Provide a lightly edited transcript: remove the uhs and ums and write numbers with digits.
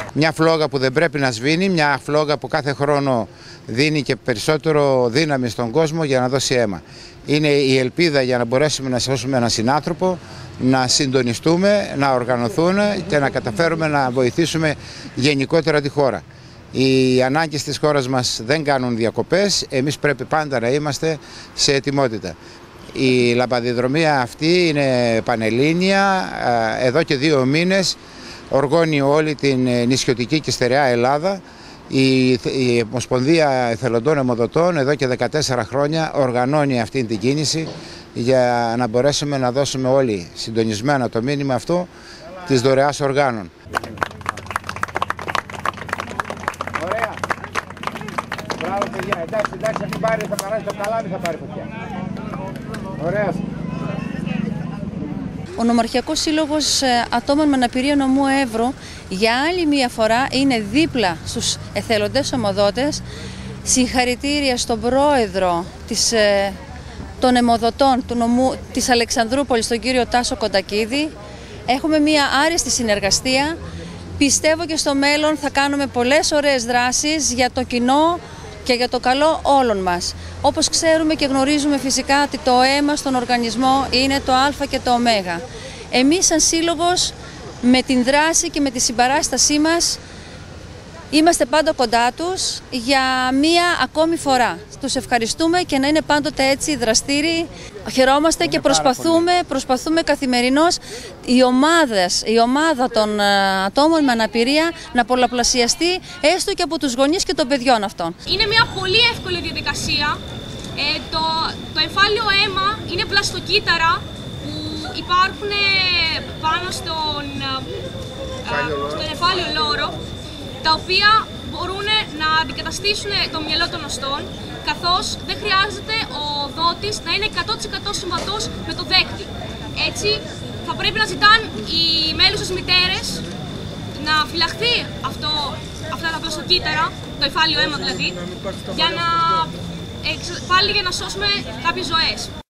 Μια φλόγα που δεν πρέπει να σβήνει, μια φλόγα που κάθε χρόνο δίνει και περισσότερο δύναμη στον κόσμο για να δώσει αίμα. Είναι η ελπίδα για να μπορέσουμε να σώσουμε έναν συνάνθρωπο, να συντονιστούμε, να οργανωθούν και να καταφέρουμε να βοηθήσουμε γενικότερα τη χώρα. Οι ανάγκες της χώρας μας δεν κάνουν διακοπές, εμείς πρέπει πάντα να είμαστε σε ετοιμότητα. Η λαμπαδιδρομία αυτή είναι πανελλήνια, εδώ και 2 μήνες οργώνει όλη την νησιωτική και στερεά Ελλάδα. Η Ομοσπονδία Εθελοντών Αιμοδοτών εδώ και 14 χρόνια οργανώνει αυτή την κίνηση για να μπορέσουμε να δώσουμε όλοι συντονισμένα το μήνυμα αυτό της δωρεάς οργάνων. Ωραία. Μπράβο παιδιά. Εντάξει, αυτή πάρει, θα περάσει το καλάμι, θα πάρει φωτιά. Ωραία. Ο Νομαρχιακός Σύλλογος Ατόμων με Αναπηρία Νομού Εύρου για άλλη μία φορά είναι δίπλα στους εθελοντές αιμοδότες. Συγχαρητήρια στον πρόεδρο των αιμοδοτών του νομού της Αλεξανδρούπολης, τον κύριο Τάσο Κοντακίδη. Έχουμε μία άριστη συνεργασία. Πιστεύω και στο μέλλον θα κάνουμε πολλές ωραίες δράσεις για το κοινό και για το καλό όλων μας. Όπως ξέρουμε και γνωρίζουμε φυσικά ότι το αίμα στον οργανισμό είναι το α και το ω. Εμείς σαν σύλλογος με την δράση και με τη συμπαράστασή μας είμαστε πάντα κοντά τους για μία ακόμη φορά. Τους ευχαριστούμε και να είναι πάντοτε έτσι δραστήριοι. Χαιρόμαστε και προσπαθούμε καθημερινώς η ομάδα των ατόμων με αναπηρία να πολλαπλασιαστεί έστω και από τους γονείς και των παιδιών αυτών. Είναι μια πολύ εύκολη διαδικασία. Το εμφάλιο αίμα είναι πλαστοκύτταρα που υπάρχουν πάνω στον εμφάλιο λόρο, τα οποία μπορούν να αντικαταστήσουν το μυαλό των οστών, καθώς δεν χρειάζεται ο δότης να είναι 100% συμβατός με το δέκτη. Έτσι, θα πρέπει να ζητάνε οι μέλουσες μητέρες να φυλαχθεί αυτά τα πλαστοκύτταρα, το εμφάλιο αίμα δηλαδή, πάλι για να σώσουμε κάποιες ζωές.